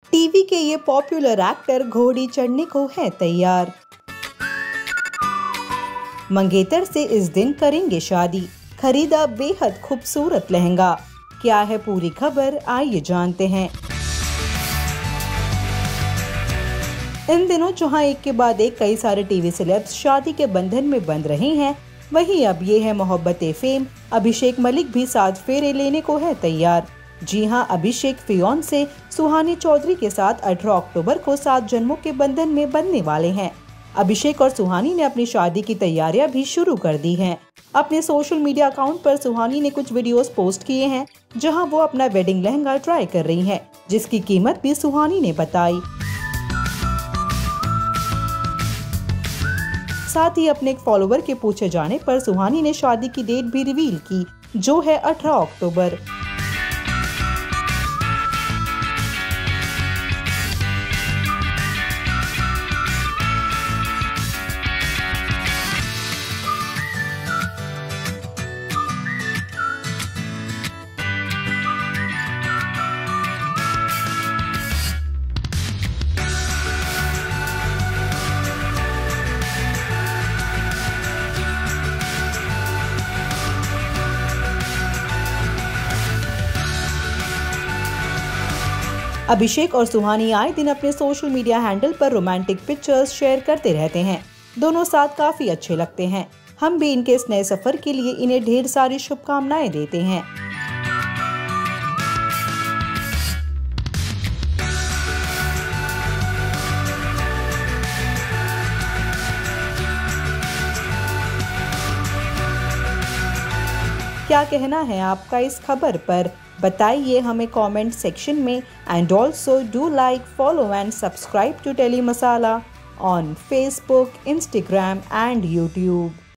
TV के ये popular actor घोड़ी चढ़ने को है तैयार। मंगेतर से इस दिन करेंगे शादी, खरीदा बेहद खूबसूरत लहंगा। क्या है पूरी खबर, आइए जानते हैं। इन दिनों जहां एक के बाद एक कई सारे टीवी सेलेब्स शादी के बंधन में बंध रहे हैं, वहीं अब ये है मोहब्बते फेम अभिषेक मलिक भी 7 फेरे लेने को है तैयार। जी हां, अभिषेक फियोंसे सुहानी चौधरी के साथ 18 अक्टूबर को 7 जन्मों के बंधन में बंधने वाले हैं। अभिषेक और सुहानी ने अपनी शादी की तैयारियां भी शुरू कर दी हैं। अपने सोशल मीडिया अकाउंट पर सुहानी ने कुछ वीडियोस पोस्ट किए हैं, जहां वो अपना वेडिंग लहंगा ट्राई कर रही हैं, जिसकी कीमत भी सुहानी ने बताई। साथ ही अपने एक फॉलोवर के पूछे जाने पर सुहानी ने शादी की डेट भी रिवील की, जो है 18 अक्टूबर। अभिषेक और सुहानी आए दिन अपने सोशल मीडिया हैंडल पर रोमांटिक पिक्चर्स शेयर करते रहते हैं। दोनों साथ काफी अच्छे लगते हैं। हम भी इनके इस नए सफर के लिए इन्हें ढेर सारी शुभकामनाएं देते हैं। क्या कहना है आपका इस खबर पर, बताइए हमें कमेंट सेक्शन में। And also do like, follow and subscribe to Tele Masala on Facebook, Instagram and YouTube।